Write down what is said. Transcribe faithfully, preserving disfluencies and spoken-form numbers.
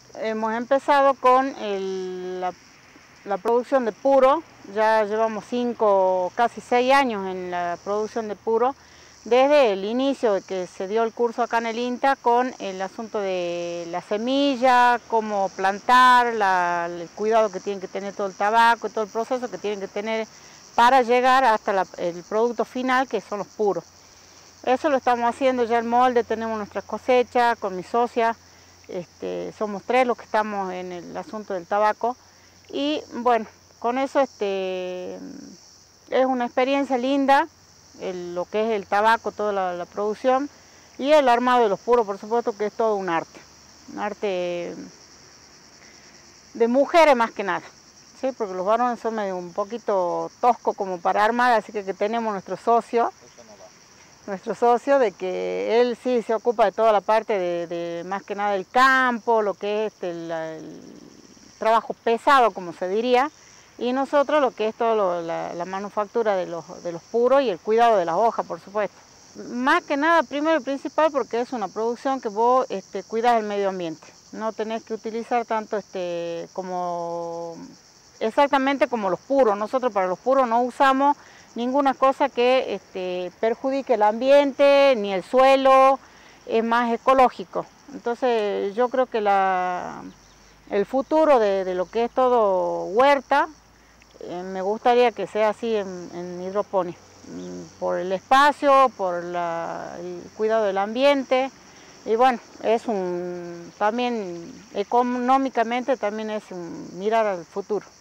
Hemos empezado con el, la, la producción de puro, ya llevamos cinco, casi seis años en la producción de puro, desde el inicio de que se dio el curso acá en el INTA con el asunto de la semilla, cómo plantar, la, el cuidado que tienen que tener todo el tabaco y todo el proceso que tienen que tener para llegar hasta la, el producto final, que son los puros. Eso lo estamos haciendo ya en molde, tenemos nuestras cosechas con mi socia. Este, somos tres los que estamos en el asunto del tabaco y bueno, con eso este, es una experiencia linda, el, lo que es el tabaco, toda la, la producción y el armado de los puros, por supuesto que es todo un arte, un arte de mujeres más que nada, ¿sí? Porque los varones son medio un poquito toscos como para armar, así que, que tenemos nuestro socio. Nuestro socio, de que él sí se ocupa de toda la parte de, de más que nada del campo, lo que es este, el, el trabajo pesado, como se diría, y nosotros lo que es todo la, la manufactura de los, de los puros y el cuidado de las hojas, por supuesto. Más que nada, primero y principal, porque es una producción que vos este, cuidas el medio ambiente, no tenés que utilizar tanto este, como exactamente como los puros. Nosotros para los puros no usamos ninguna cosa que este, perjudique el ambiente, ni el suelo, es más ecológico. Entonces yo creo que la, el futuro de, de lo que es todo huerta, eh, me gustaría que sea así en, en hidroponía, por el espacio, por la, el cuidado del ambiente, y bueno, es un, también económicamente también es un mirar al futuro.